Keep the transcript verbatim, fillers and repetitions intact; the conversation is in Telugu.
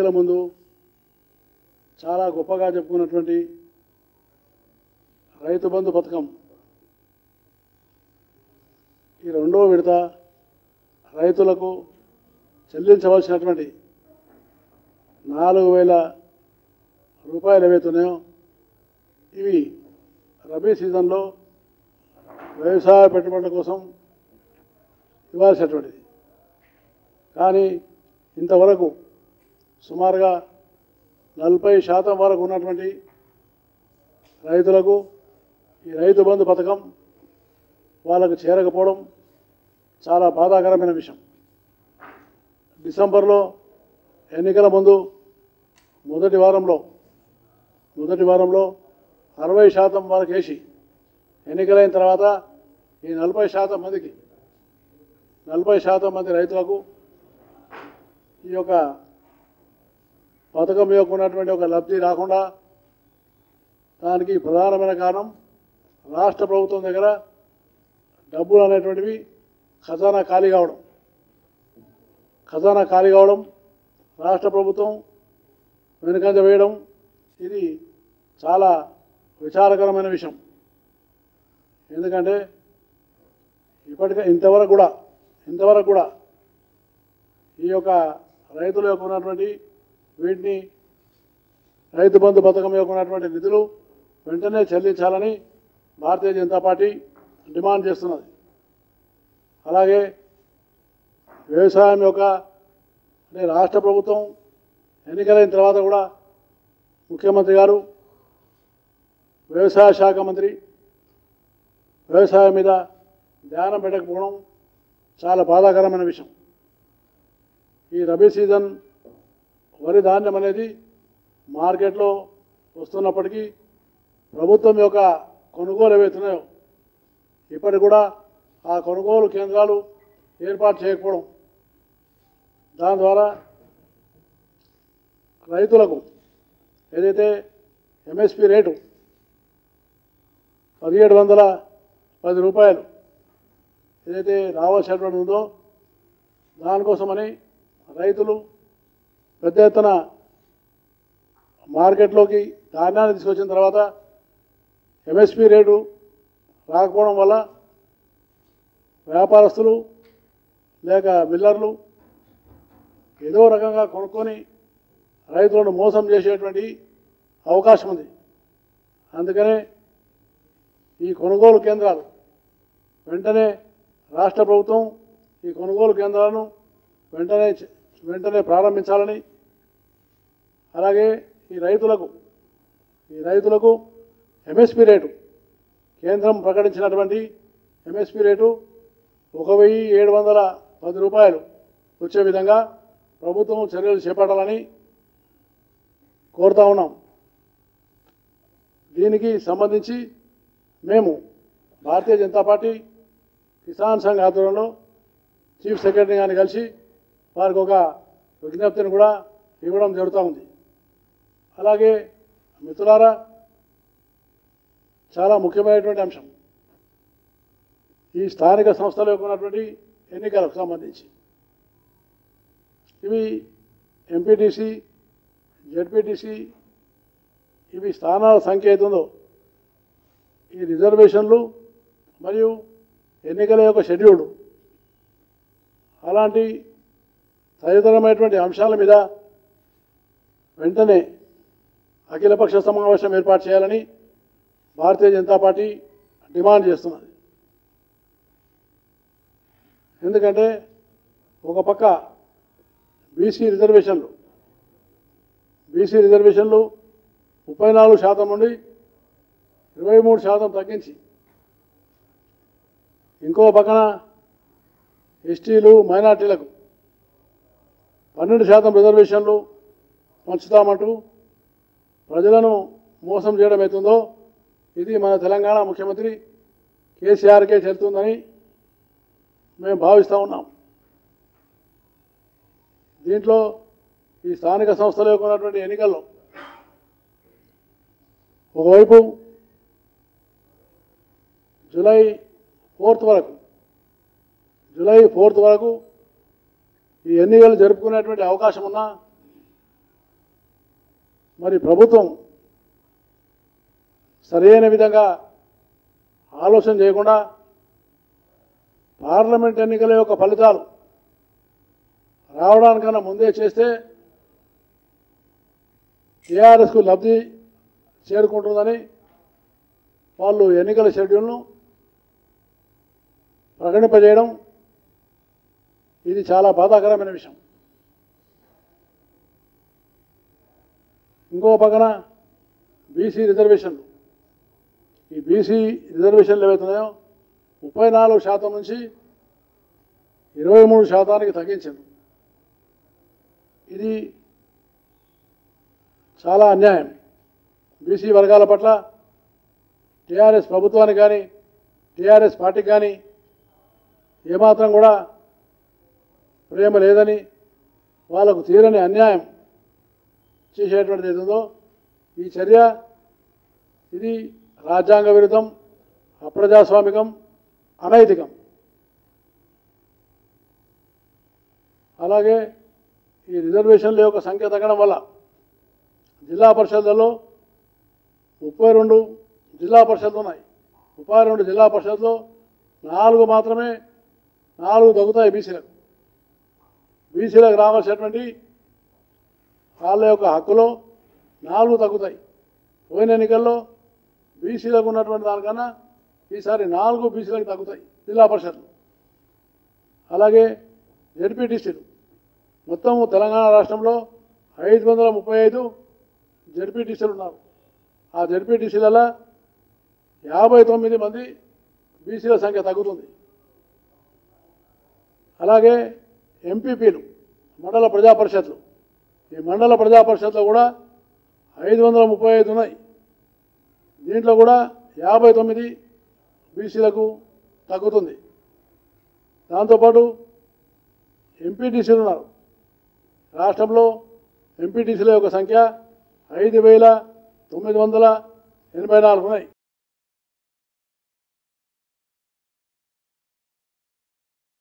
ఎన్నికల ముందు చాలా గొప్పగా చెప్పుకున్నటువంటి రైతు బంధు పథకం ఈ రెండో విడత రైతులకు చెల్లించవలసినటువంటి నాలుగు వేల రూపాయలు ఏవైతున్నాయో ఇవి రబీ సీజన్లో వ్యవసాయ పెట్టుబడుల కోసం ఇవ్వాల్సినటువంటిది. కానీ ఇంతవరకు సుమారుగా నలభై శాతం వరకు ఉన్నటువంటి రైతులకు ఈ రైతు బంధు పథకం వాళ్ళకు చేరకపోవడం చాలా బాధాకరమైన విషయం. డిసెంబర్లో ఎన్నికల ముందు మొదటి వారంలో మొదటి వారంలో అరవై శాతం వరకు వేసి ఎన్నికలైన తర్వాత ఈ నలభై శాతం మందికి నలభై శాతం మంది రైతులకు ఈ యొక్క పథకం యొక్క ఉన్నటువంటి ఒక లబ్ధి రాకుండా దానికి ప్రధానమైన కారణం రాష్ట్ర ప్రభుత్వం దగ్గర డబ్బులు అనేటువంటివి ఖజానా ఖాళీ కావడం ఖజానా ఖాళీ కావడం రాష్ట్ర ప్రభుత్వం వెనుకంజ వేయడం ఇది చాలా విచారకరమైన విషయం. ఎందుకంటే ఇప్పటికే ఇంతవరకు కూడా ఇంతవరకు కూడా ఈ యొక్క రైతుల యొక్క ఉన్నటువంటి వీటిని రైతు బంధు పథకం యొక్క ఉన్నటువంటి నిధులు వెంటనే చెల్లించాలని భారతీయ జనతా పార్టీ డిమాండ్ చేస్తున్నది. అలాగే వ్యవసాయం యొక్క అంటే రాష్ట్ర ప్రభుత్వం ఎన్నికలైన తర్వాత కూడా ముఖ్యమంత్రి గారు వ్యవసాయ శాఖ మంత్రి వ్యవసాయం మీద ధ్యానం పెట్టకపోవడం చాలా బాధాకరమైన విషయం. ఈ రబీ సీజన్ వరి ధాన్యం అనేది మార్కెట్లో వస్తున్నప్పటికీ ప్రభుత్వం యొక్క కొనుగోలు ఏవైతున్నాయో ఇప్పటికి కూడా ఆ కొనుగోలు కేంద్రాలు ఏర్పాటు చేయకపోవడం దాని ద్వారా రైతులకు ఏదైతే ఎంఎస్పి రేటు పదిహేడు వందల పది రూపాయలు ఏదైతే రావాల్సినటువంటి ఉందో దానికోసమని రైతులు పెద్ద ఎత్తున మార్కెట్లోకి ధాన్యాన్ని తీసుకొచ్చిన తర్వాత ఎంఎస్పి రేటు రాకపోవడం వల్ల వ్యాపారస్తులు లేక మిల్లర్లు ఏదో రకంగా కొనుక్కొని రైతులను మోసం చేసేటువంటి అవకాశం ఉంది. అందుకనే ఈ కొనుగోలు కేంద్రాలు వెంటనే రాష్ట్ర ప్రభుత్వం ఈ కొనుగోలు కేంద్రాలను వెంటనే వెంటనే ప్రారంభించాలని, అలాగే ఈ రైతులకు ఈ రైతులకు ఎంఎస్పి రేటు కేంద్రం ప్రకటించినటువంటి ఎంఎస్పి రేటు ఒక వెయ్యి ఏడు వందల పది రూపాయలు వచ్చే విధంగా ప్రభుత్వం చర్యలు చేపట్టాలని కోరుతా ఉన్నాం. దీనికి సంబంధించి మేము భారతీయ జనతా పార్టీ కిసాన్ సంఘ్ ఆధ్వర్యంలో చీఫ్ సెక్రటరీ గారిని కలిసి వారికి ఒక విజ్ఞప్తిని కూడా ఇవ్వడం జరుగుతూ ఉంది. అలాగే మిత్రులారా, చాలా ముఖ్యమైనటువంటి అంశం ఈ స్థానిక సంస్థల యొక్క ఉన్నటువంటి ఎన్నికలకు సంబంధించి ఇవి ఎంపీటీసీ జెడ్పీటీసీ ఇవి స్థానాల సంఖ్య అవుతుందో ఈ రిజర్వేషన్లు మరియు ఎన్నికల యొక్క షెడ్యూల్ అలాంటి తదితరమైనటువంటి అంశాల మీద వెంటనే అఖిలపక్ష సమావేశం ఏర్పాటు చేయాలని భారతీయ జనతా పార్టీ డిమాండ్ చేస్తున్నది. ఎందుకంటే ఒక పక్క బీసీ రిజర్వేషన్లు బీసీ రిజర్వేషన్లు ముప్పై నాలుగు శాతం నుండి ఇరవై మూడు శాతం తగ్గించి ఇంకో పక్కన ఎస్టీలు మైనార్టీలకు పన్నెండు శాతం రిజర్వేషన్లు పంచుతామంటూ ప్రజలను మోసం చేయడం అవుతుందో ఇది మన తెలంగాణ ముఖ్యమంత్రి కేసీఆర్కే చెల్లుతుందని మేము భావిస్తూ ఉన్నాం. దీంట్లో ఈ స్థానిక సంస్థల యొక్క ఉన్నటువంటి ఎన్నికల్లో ఒకవైపు జూలై ఫోర్త్ వరకు జూలై ఫోర్త్ వరకు ఈ ఎన్నికలు జరుపుకునేటువంటి అవకాశం ఉన్నా మరి ప్రభుత్వం సరైన విధంగా ఆలోచన చేయకుండా పార్లమెంట్ ఎన్నికల యొక్క ఫలితాలు రావడానికన్నా ముందే చేస్తే టీఆర్ఎస్కు లబ్ధి చేరుకుంటుందని వాళ్ళు ఎన్నికల షెడ్యూల్ను ప్రకటింపజేయడం ఇది చాలా బాధాకరమైన విషయం. ఇంకో పక్కన బీసీ రిజర్వేషన్లు, ఈ బీసీ రిజర్వేషన్లు ఏవైతున్నాయో ముప్పై నాలుగు శాతం నుంచి ఇరవై మూడు శాతానికి తగ్గించారు. ఇది చాలా అన్యాయం. బీసీ వర్గాల పట్ల టీఆర్ఎస్ ప్రభుత్వానికి కానీ టీఆర్ఎస్ పార్టీకి కానీ ఏమాత్రం కూడా ప్రేమ లేదని, వాళ్ళకు తీరని అన్యాయం చేసేటువంటిది ఏదో ఈ చర్య ఇది రాజ్యాంగ విరుద్ధం, అప్రజాస్వామికం, అనైతికం. అలాగే ఈ రిజర్వేషన్ల యొక్క సంఖ్య తగ్గడం వల్ల జిల్లా పరిషత్లలో ముప్పై రెండు జిల్లా పరిషత్లు ఉన్నాయి. ముప్పై రెండు జిల్లా పరిషత్లో నాలుగు మాత్రమే నాలుగు తగ్గుతాయి బీసీలకు. బీసీలకు రావాల్సినటువంటి వాళ్ళ యొక్క హక్కులో నాలుగు తగ్గుతాయి. పోయిన ఎన్నికల్లో బీసీలకు ఉన్నటువంటి దానికన్నా ఈసారి నాలుగు బీసీలకు తగ్గుతాయి జిల్లా పరిషత్లు. అలాగే జెడ్పీటీసీలు మొత్తం తెలంగాణ రాష్ట్రంలో ఐదు వందల ముప్పై ఐదు జెడ్పీటీసీలు ఉన్నారు. ఆ జెడ్పీటీసీలలో యాభై తొమ్మిది మంది బీసీల సంఖ్య తగ్గుతుంది. అలాగే ఎంపీపీలు మండల ప్రజా పరిషత్లు, ఈ మండల ప్రజా పరిషత్లో కూడా ఐదు వందల ముప్పై ఐదు ఉన్నాయి. దీంట్లో కూడా యాభై తొమ్మిది బీసీలకు తగ్గుతుంది. దాంతోపాటు ఎంపీటీసీలు ఉన్నారు. రాష్ట్రంలో ఎంపీటీసీల యొక్క సంఖ్య ఐదు వేల తొమ్మిది వందల ఎనభై నాలుగు ఉన్నాయి.